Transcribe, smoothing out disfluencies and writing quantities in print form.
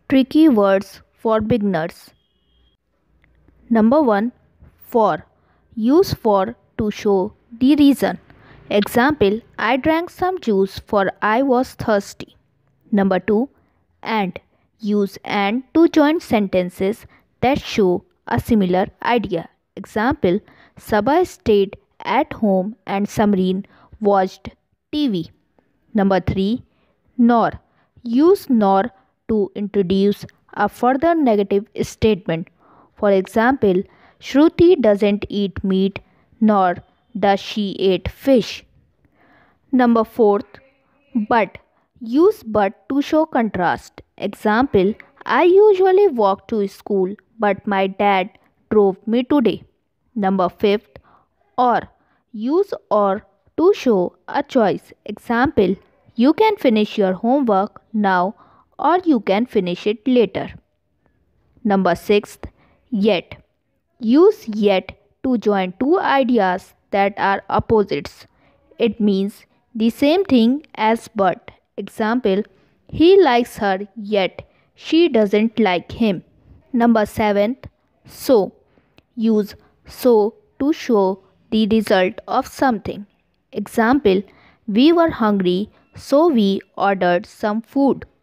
Tricky words for beginners. Number 1. For. Use for to show the reason. Example, I drank some juice for I was thirsty. Number 2. And. Use and to join sentences that show a similar idea. Example, Sabah stayed at home and Samreen watched TV. Number 3. Nor. Use nor to introduce a further negative statement. For example, Shruti doesn't eat meat nor does she eat fish. Number 4. But. Use but to show contrast. Example, I usually walk to school but my dad drove me today. Number 5. Or. Use or to show a choice. Example, you can finish your homework now or you can finish it later. Number 6. Yet. Use yet to join two ideas that are opposites. It means the same thing as but. Example, he likes her yet she doesn't like him. Number 7. So. Use so to show the result of something. Example, we were hungry so we ordered some food.